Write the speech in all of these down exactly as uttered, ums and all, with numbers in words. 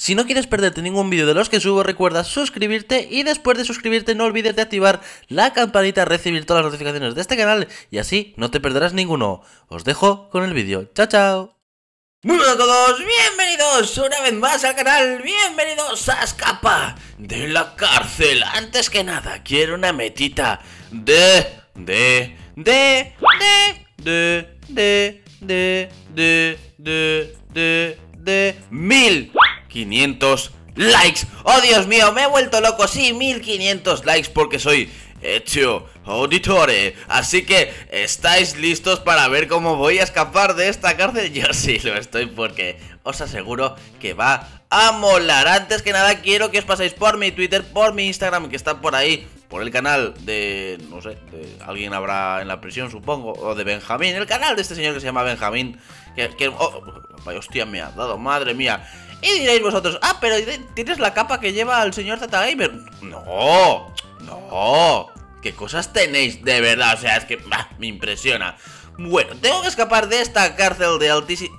Si no quieres perderte ningún vídeo de los que subo, recuerda suscribirte y después de suscribirte no olvides de activar la campanita, recibir todas las notificaciones de este canal y así no te perderás ninguno. Os dejo con el vídeo. Chao, chao. Muy buenas a todos, bienvenidos una vez más al canal, bienvenidos a Escapa de la cárcel. Antes que nada, quiero una metita de, de, de, de, de, de, de, de, de, de, de, mil quinientos likes. Oh Dios mío, me he vuelto loco, sí, mil quinientos likes porque soy Ezio Auditore. Así que, ¿estáis listos para ver cómo voy a escapar de esta cárcel? Yo sí lo estoy porque os aseguro que va a molar. Antes que nada quiero que os paséis por mi Twitter, por mi Instagram, que está por ahí, por el canal de, no sé, de alguien habrá en la prisión supongo, o de Benjamín, el canal de este señor que se llama Benjamín, que, que oh, vaya hostia me ha dado, madre mía. Y diréis vosotros, ah, pero ¿tienes la capa que lleva el señor Z Gamer? No, no, ¿qué cosas tenéis? De verdad, o sea, es que bah, me impresiona. Bueno, tengo que escapar de esta cárcel de altísimo...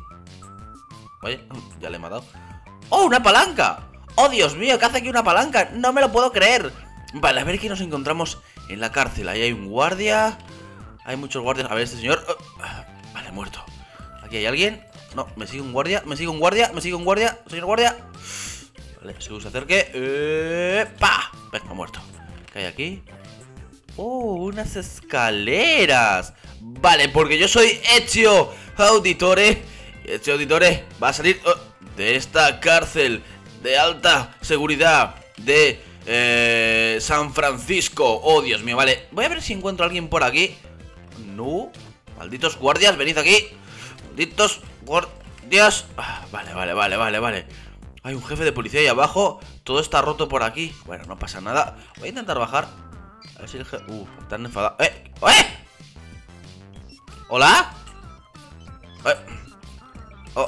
Oye, ya le he matado. ¡Oh, una palanca! ¡Oh, Dios mío, qué hace aquí una palanca! No me lo puedo creer. Vale, a ver qué nos encontramos en la cárcel. Ahí hay un guardia. Hay muchos guardias. A ver, este señor... Oh, vale, muerto. Aquí hay alguien. No, me sigue un guardia, me sigue un guardia, me sigue un guardia, señor guardia. Vale, según se acerque. Eh, ¡Pa! Venga, muerto. ¿Qué hay aquí? Oh, unas escaleras. Vale, porque yo soy Ezio Auditore. Ezio Auditore va a salir oh, de esta cárcel de alta seguridad de eh, San Francisco. Oh, Dios mío, vale. Voy a ver si encuentro a alguien por aquí. No. Malditos guardias, venid aquí. Malditos guardias. Ah, vale, vale, vale, vale, vale. Hay un jefe de policía ahí abajo. Todo está roto por aquí. Bueno, no pasa nada. Voy a intentar bajar. A ver si el jefe... Uh, están enfadados. ¡Eh! ¡Eh! ¿Hola? Eh. Oh.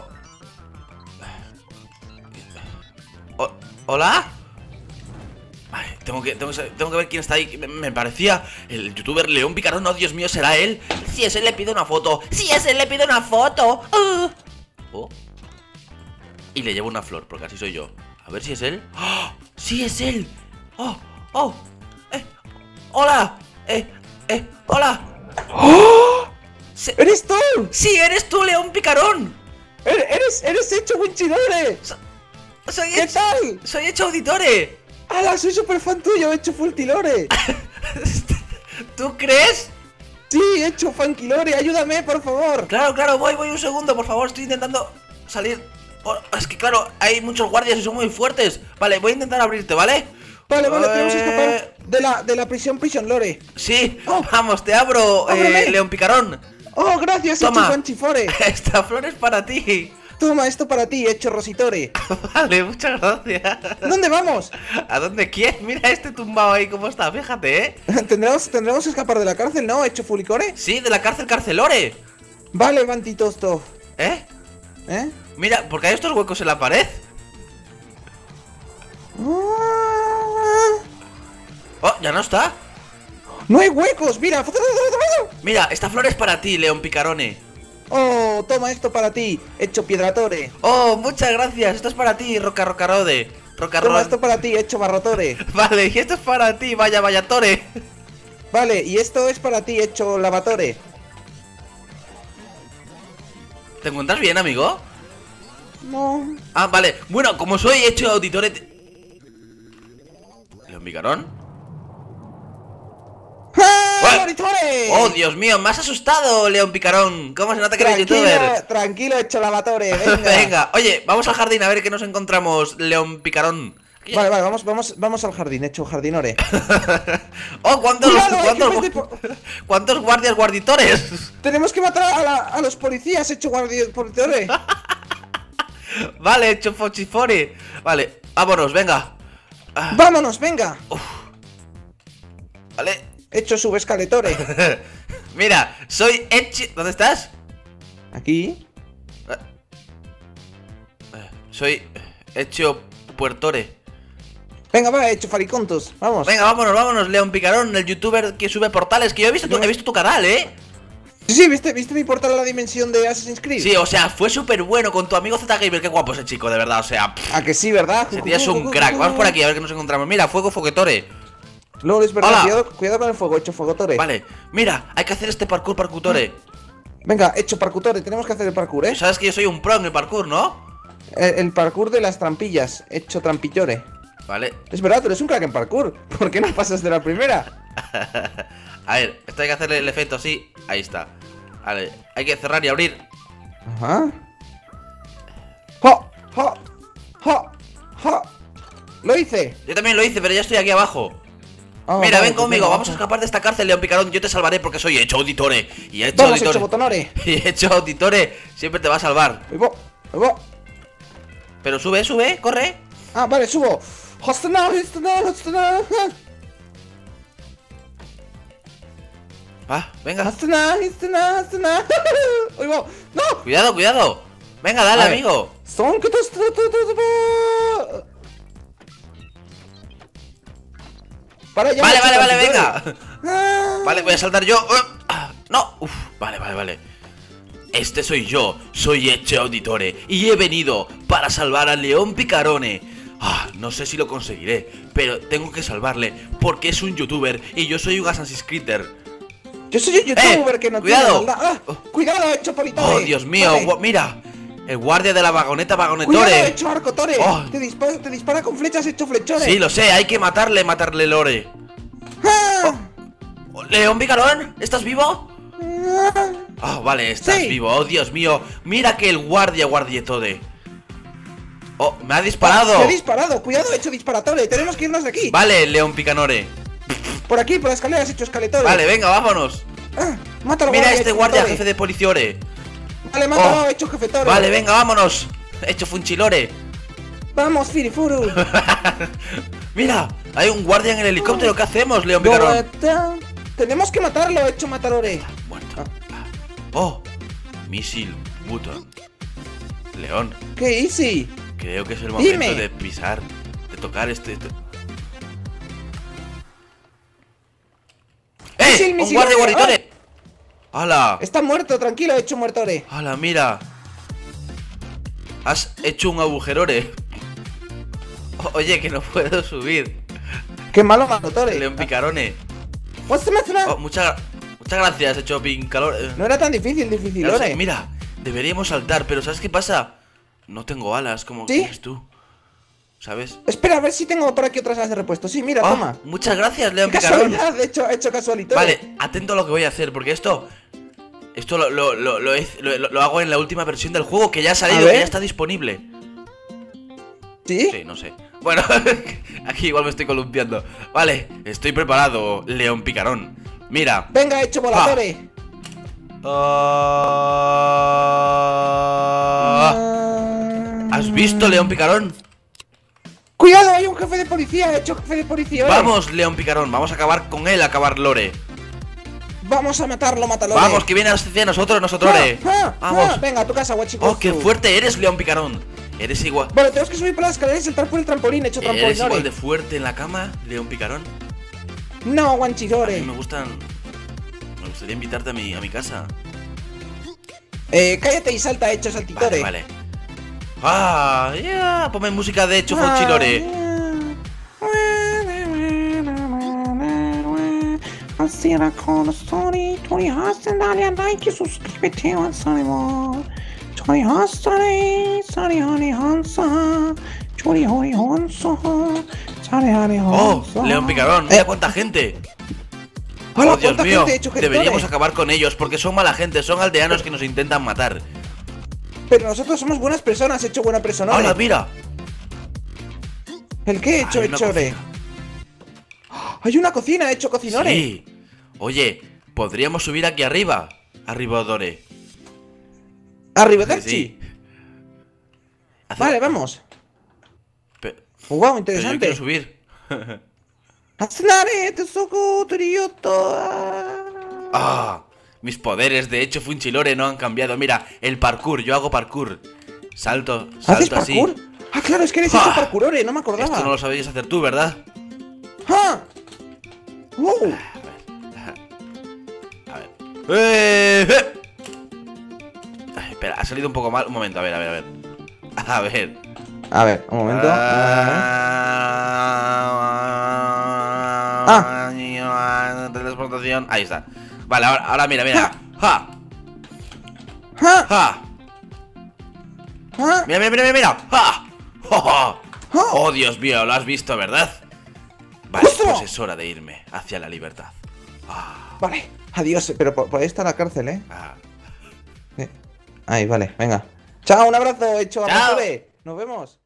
Oh. ¿Hola? Vale, tengo que, tengo, que, tengo que ver quién está ahí. Me, me parecía el youtuber León Picarón. Oh, Dios mío, ¿será él? Si es él, le pido una foto. Si es él, le pido una foto. Uh. Oh. Y le llevo una flor, porque así soy yo. A ver si es él. ¡Oh! ¡Sí es él! ¡Oh! ¡Oh! ¡Eh! ¡Hola! ¡Eh! ¡Eh! ¡Hola! ¡Oh! Se... ¡Eres tú! ¡Sí, eres tú, León Picarón! ¡Eres, eres Ezio Auditore! So, soy ¿Qué hecho, tal? Soy Ezio Auditore. ¡Hala! Soy súper fan tuyo, Ezio Fultilore. ¿Tú crees? Sí, Ezio Fanquilore, ayúdame, por favor. Claro, claro, voy, voy un segundo, por favor. Estoy intentando salir. Oh, es que claro, hay muchos guardias y son muy fuertes. Vale, voy a intentar abrirte, ¿vale? Vale, vale, eh... tenemos que escapar de la, de la prisión Prison Lore. Sí, oh. Vamos, te abro, eh, León Picarón. Oh, gracias, Toma. Ezio Fanchifore. Esta flor es para ti. Toma esto para ti, Ezio Rositore. Vale, muchas gracias. ¿Dónde vamos? ¿A dónde quieres? Mira este tumbado ahí cómo está, fíjate, ¿eh? ¿Tendremos, tendremos que escapar de la cárcel, ¿no, Ezio Fulicore? Sí, de la cárcel Carcelore. Vale, Bantitosto. ¿Eh? ¿Eh? Mira, porque hay estos huecos en la pared. Oh, ya no está. ¡No hay huecos! ¡Mira! Mira, esta flor es para ti, León Picarone. Oh, toma esto para ti, Ezio Piedratore. Oh, muchas gracias, esto es para ti, Roca Rocarode. Roca Toma esto para ti, Ezio Barrotore. Vale, y esto es para ti, Vaya Vallatore. Vale, y esto es para ti, Ezio Lavatore. ¿Te encuentras bien, amigo? No. Ah, vale, bueno, como soy Ezio Auditore te... ¿León Picarón? ¡Oh, Dios mío! ¡Me has asustado, León Picarón! ¿Cómo se nota que eres youtuber? Tranquilo, Ezio Lavatore, venga. Venga, oye, vamos al jardín a ver qué nos encontramos, León Picarón. Vale, vale, vamos, vamos, vamos al jardín, Ezio Jardinore. ¡Oh, cuántos, Cuidado, cuántos, de... cuántos guardias guarditores! Tenemos que matar a, la, a los policías, Ezio Guarditore. Vale, Ezio Fochifore. Vale, vámonos, venga. Vámonos, venga. Uf. Vale. Ezio Subescaletore. Mira, soy Ezio... ¿Dónde estás? Aquí. Soy Ezio Puertore. Venga, va, Ezio Faricontos, vamos. Venga, vámonos, vámonos, León Picarón, el youtuber que sube portales. Que yo he visto tu, he visto tu canal, ¿eh? Sí, sí, ¿viste, ¿viste mi portal a la dimensión de Assassin's Creed? Sí, o sea, fue súper bueno con tu amigo Z Gamer. Qué guapo ese chico, de verdad, o sea. ¿A que sí, verdad? Ese tío es un crack. Vamos por aquí a ver qué nos encontramos. Mira, fuego foguetore. No, es verdad, Hola. cuidado, cuidado con el fuego, hecho fuegotore. Vale, mira, hay que hacer este parkour parkoutore. Venga, hecho parkour, tenemos que hacer el parkour, ¿eh? Sabes que yo soy un pro en el parkour, ¿no? El, el parkour de las trampillas, hecho trampillore. Vale. Es verdad, tú eres un crack en parkour. ¿Por qué no pasas de la primera? A ver, esto hay que hacerle el efecto así. Ahí está. Vale, hay que cerrar y abrir. Ajá. ¡Ja! ¡Ja! ¡Ja! ¡Ja! ¡Lo hice! Yo también lo hice, pero ya estoy aquí abajo. Ah, Mira, vale, ven pues conmigo, venga, vamos a escapar de esta cárcel, León Picarón. Yo te salvaré porque soy hecho auditore. Y hecho Vamos, auditore. hecho botonore. Y hecho auditore siempre te va a salvar. Ahí va, ahí va. Pero sube, sube, corre. Ah, vale, subo. Hostana, hostana, hostana. Va, venga. Hostana, hostana, hostana. Ahí va. ¡No! Cuidado, cuidado. Venga, dale, A ver. amigo. Son que tos- tos- tos- tos- Para ya. Vale, hecho vale, vale, trampillore. venga. Ah. Vale, voy a saltar yo. Ah, no, uf, vale, vale, vale. Este soy yo, soy Hecho Auditore y he venido para salvar a León Picarone. Ah, no sé si lo conseguiré, pero tengo que salvarle porque es un youtuber y yo soy un Assassin's Creeder. Yo soy un youtuber Eh, que no cuidado. tiene maldad. Ah, cuidado, hecho politore. Oh, Dios mío, Vale. gua- mira, el guardia de la vagoneta Cuidado, vagonetore. hecho arcotore. Oh. Te, dispara, te dispara con flechas, hecho flechore. Sí, lo sé, hay que matarle, matarle lore. Ah. Oh, León Picarón, ¿estás vivo? Ah. Ah, vale, estás Sí. vivo, oh Dios mío. Mira que el guardia guardietode. Oh, me ha disparado. Te ha disparado, cuidado, hecho disparatore. Tenemos que irnos de aquí. Vale, León Picanore. Por aquí, por las escaleras, hecho escaletore. Vale, venga, vámonos. Ah, mátalo, Mira guardia, este hecho guardia, jefetore. jefe de policiore. Vale, mátalo, Oh. hecho jefetore. Vale, venga, vámonos. Hecho funchilore. Vamos, Firifuru. Mira, hay un guardia en el helicóptero. ¿Qué hacemos, León Picarón? Tenemos que matarlo, hecho matarore. Muerto. Oh, misil button. León, ¿Qué easy? creo que es el momento Dime. de pisar, de tocar este. este- Misil, ¡Eh! ¡Un misil, guardia eh, guardietore! ¡Hala! Está muerto, tranquilo, hecho muertore. ¡Hala, mira! Has hecho un agujerore. O- Oye, que no puedo subir. Qué malo matotore. León Picarone. What's the matter? Oh, muchas, muchas gracias, hecho Pincalore. No era tan difícil, difícil, Ya lo sé. ore. Mira, deberíamos saltar, pero ¿sabes qué pasa? No tengo alas, como ¿Sí? tienes tú. ¿Sabes? Espera, a ver si tengo por aquí otras alas de repuesto. Sí, mira, Oh, toma. muchas gracias, León Qué Picarón. casualidad, hecho, hecho casualitore. Vale, atento a lo que voy a hacer, porque esto. Esto lo, lo, lo, lo, he- lo- lo hago en la última versión del juego que ya ha salido, A ver. que ya está disponible. ¿Sí? Sí, no sé. Bueno, aquí igual me estoy columpiando. Vale, estoy preparado, León Picarón. Mira. Venga, hecho voladore. Ah, ¿Has visto, León Picarón? Cuidado, hay un jefe de policía, hecho jefe de policía. ore. Vamos, León Picarón, vamos a acabar con él, a acabar Lore. Vamos a matarlo, mátalo. Vamos, que viene hacia nosotros, nosotros. Ah, Vamos. venga, a tu casa, guachico. Oh, qué fuerte eres, León Picarón. Eres igual. Vale, tenemos que subir por las escaleras y saltar por el trampolín, hecho ¿Eres trampolín. igual de fuerte en la cama, León Picarón? No, A mí guanchidore. me gustan. Me gustaría invitarte a mi, a mi casa. Eh, cállate y salta, hecho saltitore. Vale, vale. Ah, ya. Ponme música de hecho, Ah, Fonchilore. Así era con story, Tori Hassan, dale a like y suscríbete al canal. Tori Hassan, Sari Hari Hansa, Tori Hori Hansa, Sari Hari Oh, Hansa. León Picarón, mira cuánta gente. Hola, Oh, Dios ¿cuánta mío, gente, hecho gestore? deberíamos acabar con ellos porque son mala gente, son aldeanos que nos intentan matar. Pero nosotros somos buenas personas, hecho buena persona. ¡Hola, mira! ¿El qué, hecho, Hay una hechore? cocina. Hay una cocina, hecho cocinore. Sí. Oye, podríamos subir aquí arriba. Arribadore. Arrivederci. Sí. Hace- Vale, vamos. Pe- Wow, Pero yo interesante. quiero subir. Atsunare, Tetsuko, Torioto. Ah, mis poderes de hecho Funchilore no han cambiado. Mira, el parkour, yo hago parkour. Salto, ¿Haces salto así. parkour? Ah, claro, es que eres Ah. hecho parkourore, no me acordaba. Esto no lo sabéis hacer tú, ¿verdad? ¡Ah! ¡Wow! A ver. ¡Eh! eh. Ay, espera, ha salido un poco mal. Un momento, a ver, a ver, a ver. A ver. A ver, un momento. Ah. Teletransportación. Ahí está. Vale, ahora, ahora mira, mira. ¡Ja! ¡Ja! ¡Ja! ¡Ja! Mira, mira, mira, mira, mira. ¡Ja! ¡Oh, oh! Oh, Dios mío, lo has visto, ¿verdad? Vale, ¡Ostras! pues es hora de irme hacia la libertad. Ah, Vale, adiós, pero por, por ahí está la cárcel, ¿eh? ah. Eh, Ahí, vale, venga. Chao, un abrazo, hecho a Chao. Nos vemos.